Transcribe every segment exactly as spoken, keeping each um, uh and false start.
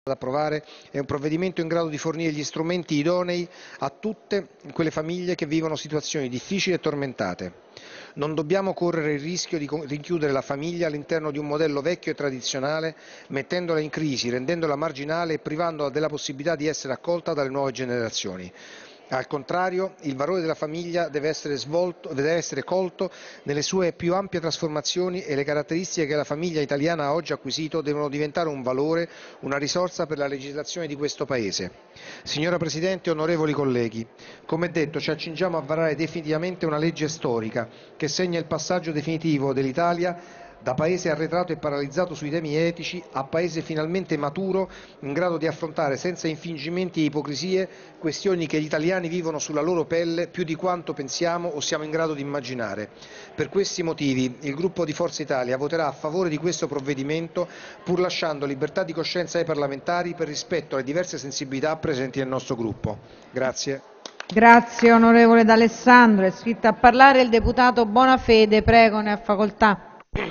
ad approvare è un provvedimento in grado di fornire gli strumenti idonei a tutte quelle famiglie che vivono situazioni difficili e tormentate. Non dobbiamo correre il rischio di rinchiudere la famiglia all'interno di un modello vecchio e tradizionale, mettendola in crisi, rendendola marginale e privandola della possibilità di essere accolta dalle nuove generazioni. Al contrario, il valore della famiglia deve essere, svolto, deve essere colto nelle sue più ampie trasformazioni e le caratteristiche che la famiglia italiana ha oggi acquisito devono diventare un valore, una risorsa per la legislazione di questo Paese. Signora Presidente, onorevoli colleghi, come detto ci accingiamo a varare definitivamente una legge storica che segna il passaggio definitivo dell'Italia da paese arretrato e paralizzato sui temi etici a paese finalmente maturo, in grado di affrontare senza infingimenti e ipocrisie questioni che gli italiani vivono sulla loro pelle più di quanto pensiamo o siamo in grado di immaginare. Per questi motivi il gruppo di Forza Italia voterà a favore di questo provvedimento, pur lasciando libertà di coscienza ai parlamentari per rispetto alle diverse sensibilità presenti nel nostro gruppo. Grazie. Grazie onorevole D'Alessandro. È iscritto a parlare il deputato Bonafede. Prego, ne ha facoltà.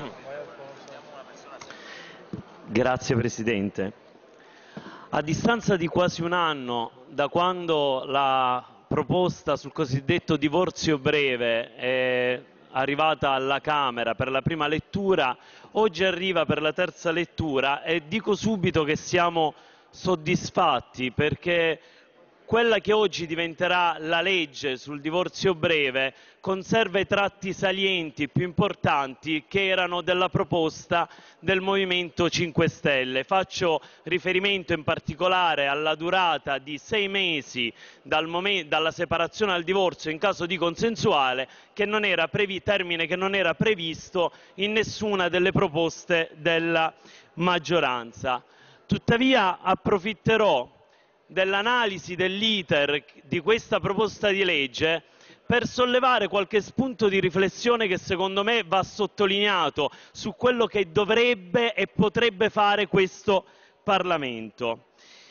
Grazie Presidente. A distanza di quasi un anno da quando la proposta sul cosiddetto divorzio breve è arrivata alla Camera per la prima lettura, oggi arriva per la terza lettura e dico subito che siamo soddisfatti perché quella che oggi diventerà la legge sul divorzio breve conserva i tratti salienti più importanti che erano della proposta del Movimento cinque Stelle. Faccio riferimento in particolare alla durata di sei mesi dal momento, dalla separazione al divorzio in caso di consensuale, che non era previ, termine che non era previsto in nessuna delle proposte della maggioranza. Tuttavia approfitterò dell'analisi dell'iter di questa proposta di legge per sollevare qualche spunto di riflessione che secondo me va sottolineato su quello che dovrebbe e potrebbe fare questo Parlamento.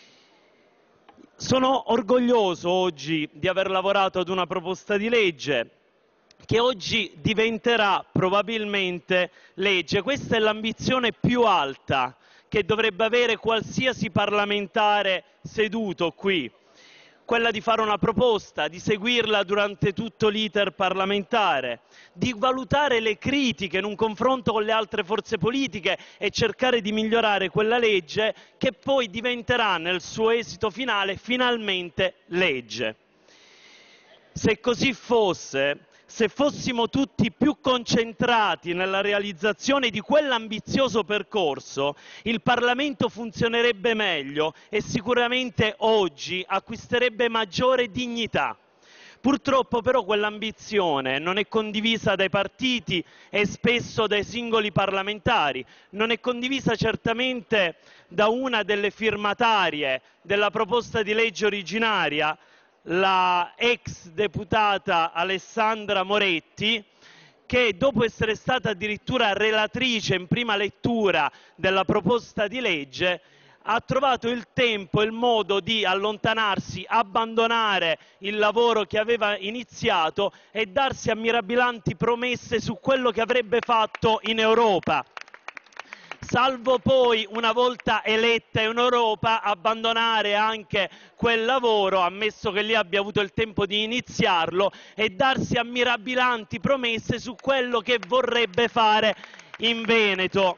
Sono orgoglioso oggi di aver lavorato ad una proposta di legge che oggi diventerà probabilmente legge. Questa è l'ambizione più alta che dovrebbe avere qualsiasi parlamentare seduto qui, quella di fare una proposta, di seguirla durante tutto l'iter parlamentare, di valutare le critiche in un confronto con le altre forze politiche e cercare di migliorare quella legge che poi diventerà nel suo esito finale finalmente legge. Se così fosse, se fossimo tutti più concentrati nella realizzazione di quell'ambizioso percorso, il Parlamento funzionerebbe meglio e sicuramente oggi acquisterebbe maggiore dignità. Purtroppo però quell'ambizione non è condivisa dai partiti e spesso dai singoli parlamentari, non è condivisa certamente da una delle firmatarie della proposta di legge originaria, la ex deputata Alessandra Moretti, che dopo essere stata addirittura relatrice in prima lettura della proposta di legge ha trovato il tempo e il modo di allontanarsi, abbandonare il lavoro che aveva iniziato e darsi a mirabolanti promesse su quello che avrebbe fatto in Europa, salvo poi, una volta eletta in Europa, abbandonare anche quel lavoro, ammesso che lei abbia avuto il tempo di iniziarlo, e darsi a mirabolanti promesse su quello che vorrebbe fare in Veneto.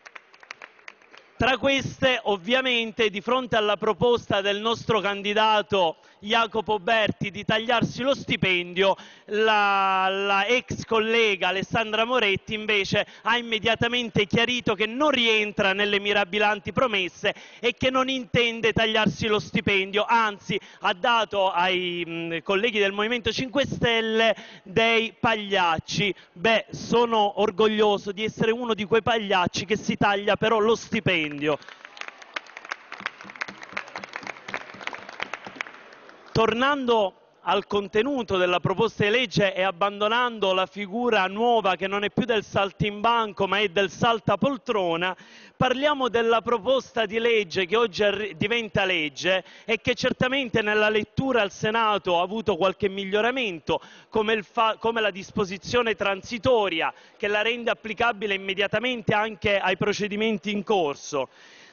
Tra queste, ovviamente, di fronte alla proposta del nostro candidato Jacopo Berti di tagliarsi lo stipendio, la, la ex collega Alessandra Moretti invece ha immediatamente chiarito che non rientra nelle mirabolanti promesse e che non intende tagliarsi lo stipendio, anzi ha dato ai mh, colleghi del Movimento cinque Stelle dei pagliacci. Beh, sono orgoglioso di essere uno di quei pagliacci che si taglia però lo stipendio. Tornando al contenuto della proposta di legge e abbandonando la figura nuova che non è più del saltimbanco ma è del saltapoltrona, parliamo della proposta di legge che oggi diventa legge e che certamente nella lettura al Senato ha avuto qualche miglioramento, come, il fa come la disposizione transitoria che la rende applicabile immediatamente anche ai procedimenti in corso.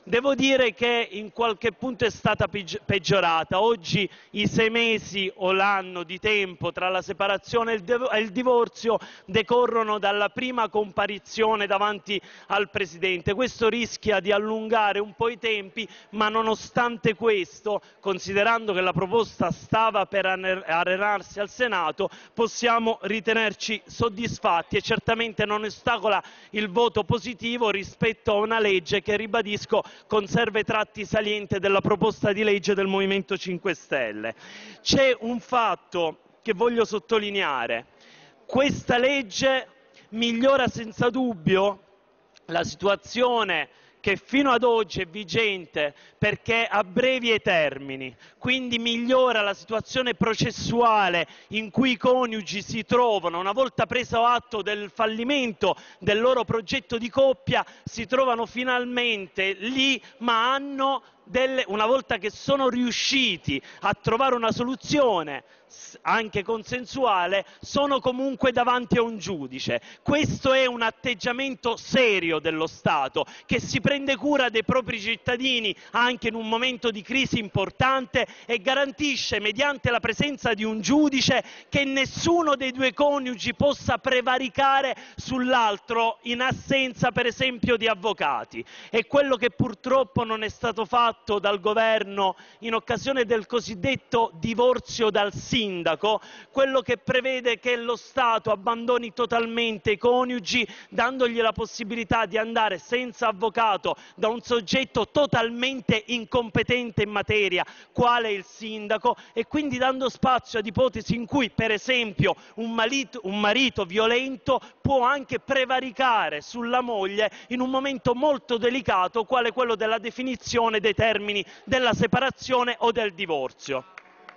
Devo dire che in qualche punto è stata peggiorata. Oggi i sei mesi o l'anno di tempo tra la separazione e il divorzio decorrono dalla prima comparizione davanti al Presidente. Questo rischia di allungare un po' i tempi, ma nonostante questo, considerando che la proposta stava per arenarsi al Senato, possiamo ritenerci soddisfatti e certamente non ostacola il voto positivo rispetto a una legge che, ribadisco, conserva i tratti salienti della proposta di legge del Movimento cinque Stelle. C'è un fatto che voglio sottolineare: questa legge migliora senza dubbio la situazione che fino ad oggi è vigente, perché abbrevi i termini, quindi migliora la situazione processuale in cui i coniugi si trovano, una volta preso atto del fallimento del loro progetto di coppia, si trovano finalmente lì, ma hanno delle, una volta che sono riusciti a trovare una soluzione anche consensuale, sono comunque davanti a un giudice. Questo è un atteggiamento serio dello Stato, che si prende cura dei propri cittadini anche in un momento di crisi importante e garantisce, mediante la presenza di un giudice, che nessuno dei due coniugi possa prevaricare sull'altro in assenza, per esempio, di avvocati. È quello che purtroppo non è stato fatto dal governo in occasione del cosiddetto divorzio dal sindaco, quello che prevede che lo Stato abbandoni totalmente i coniugi, dandogli la possibilità di andare senza avvocato da un soggetto totalmente incompetente in materia, quale il sindaco, e quindi dando spazio ad ipotesi in cui, per esempio, un marito, un marito violento può anche prevaricare sulla moglie in un momento molto delicato, quale quello della definizione dei termini della separazione o del divorzio.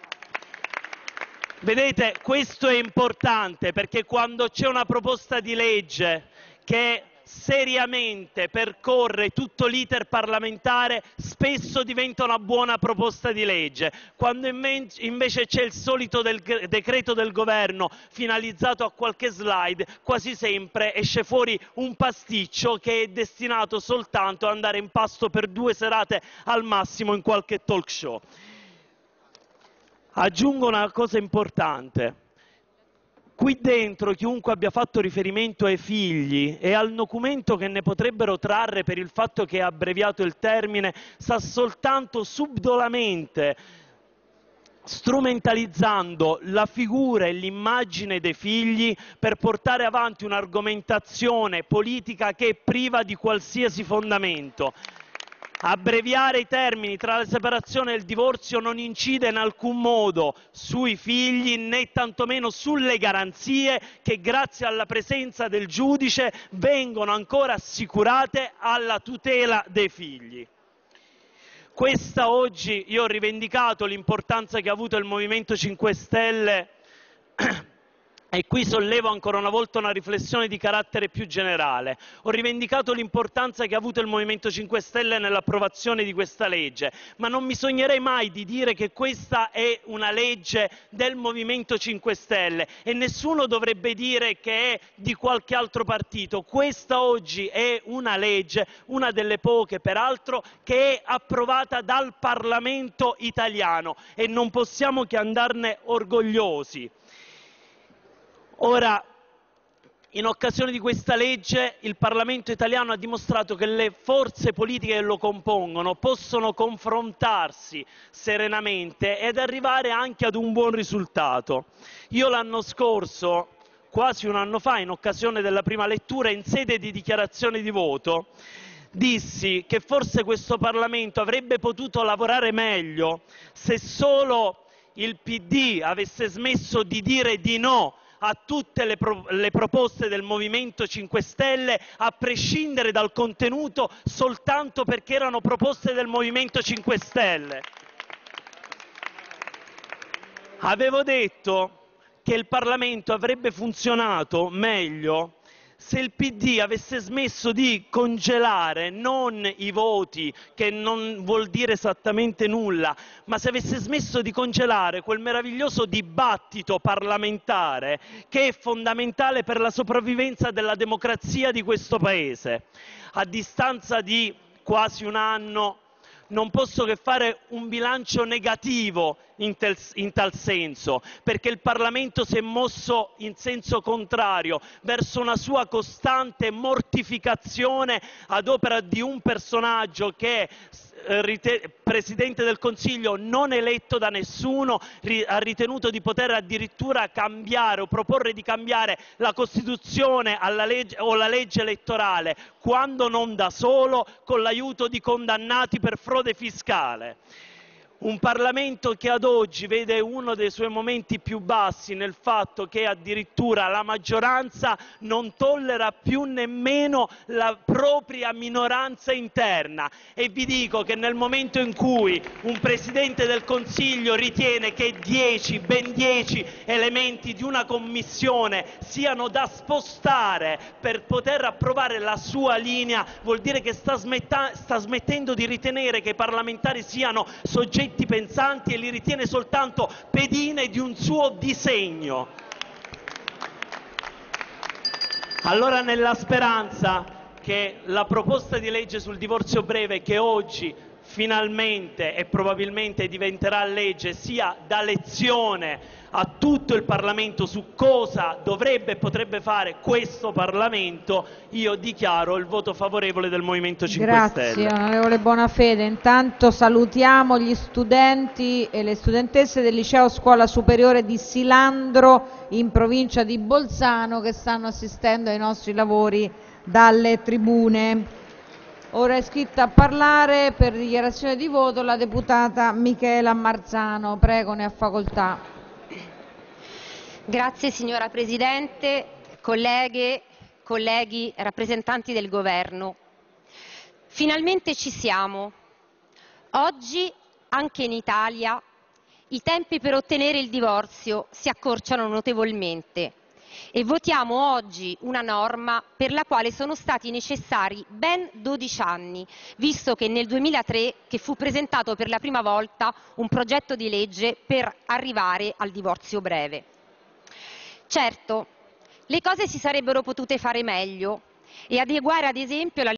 Vedete, questo è importante, perché quando c'è una proposta di legge che seriamente percorre tutto l'iter parlamentare, spesso diventa una buona proposta di legge. Quando invece c'è il solito del decreto del governo finalizzato a qualche slide, quasi sempre esce fuori un pasticcio che è destinato soltanto ad andare in pasto per due serate al massimo in qualche talk show. Aggiungo una cosa importante: qui dentro chiunque abbia fatto riferimento ai figli e al documento che ne potrebbero trarre per il fatto che è abbreviato il termine sta soltanto subdolamente strumentalizzando la figura e l'immagine dei figli per portare avanti un'argomentazione politica che è priva di qualsiasi fondamento. Abbreviare i termini tra la separazione e il divorzio non incide in alcun modo sui figli, né tantomeno sulle garanzie che, grazie alla presenza del giudice, vengono ancora assicurate alla tutela dei figli. Questa oggi, io ho rivendicato l'importanza che ha avuto il Movimento cinque Stelle e qui sollevo ancora una volta una riflessione di carattere più generale. Ho rivendicato l'importanza che ha avuto il Movimento cinque Stelle nell'approvazione di questa legge, ma non mi sognerei mai di dire che questa è una legge del Movimento cinque Stelle e nessuno dovrebbe dire che è di qualche altro partito. Questa oggi è una legge, una delle poche peraltro, che è approvata dal Parlamento italiano e non possiamo che andarne orgogliosi. Ora, in occasione di questa legge, il Parlamento italiano ha dimostrato che le forze politiche che lo compongono possono confrontarsi serenamente ed arrivare anche ad un buon risultato. Io l'anno scorso, quasi un anno fa, in occasione della prima lettura, in sede di dichiarazione di voto, dissi che forse questo Parlamento avrebbe potuto lavorare meglio se solo il P D avesse smesso di dire di no a tutte le, pro le proposte del Movimento cinque Stelle, a prescindere dal contenuto, soltanto perché erano proposte del Movimento cinque Stelle. Avevo detto che il Parlamento avrebbe funzionato meglio se il P D avesse smesso di congelare non i voti, che non vuol dire esattamente nulla, ma se avesse smesso di congelare quel meraviglioso dibattito parlamentare che è fondamentale per la sopravvivenza della democrazia di questo Paese. A distanza di quasi un anno, non posso che fare un bilancio negativo in, tel, in tal senso, perché il Parlamento si è mosso in senso contrario verso una sua costante mortificazione ad opera di un personaggio che eh, Presidente del Consiglio non eletto da nessuno ri, ha ritenuto di poter addirittura cambiare o proporre di cambiare la Costituzione alla legge, o la legge elettorale, quando non da solo, con l'aiuto di condannati per frode fiscale. Un Parlamento che ad oggi vede uno dei suoi momenti più bassi nel fatto che addirittura la maggioranza non tollera più nemmeno la propria minoranza interna, e vi dico che nel momento in cui un Presidente del Consiglio ritiene che dieci, ben dieci elementi di una commissione siano da spostare per poter approvare la sua linea, vuol dire che sta, smetta, sta smettendo di ritenere che i parlamentari siano soggetti pensanti e li ritiene soltanto pedine di un suo disegno. Allora, nella speranza che la proposta di legge sul divorzio breve, che oggi finalmente e probabilmente diventerà legge, sia da lezione a tutto il Parlamento su cosa dovrebbe e potrebbe fare questo Parlamento, io dichiaro il voto favorevole del Movimento cinque Stelle. Grazie onorevole Bonafede. Intanto salutiamo gli studenti e le studentesse del liceo scuola superiore di Silandro in provincia di Bolzano che stanno assistendo ai nostri lavori dalle tribune. Ora è iscritta a parlare per dichiarazione di voto la deputata Michela Marzano. Prego, ne ha facoltà. Grazie signora Presidente, colleghe, colleghi, rappresentanti del Governo. Finalmente ci siamo. Oggi, anche in Italia, i tempi per ottenere il divorzio si accorciano notevolmente e votiamo oggi una norma per la quale sono stati necessari ben dodici anni, visto che nel duemilatré che fu presentato per la prima volta un progetto di legge per arrivare al divorzio breve. Certo, le cose si sarebbero potute fare meglio e adeguare ad esempio la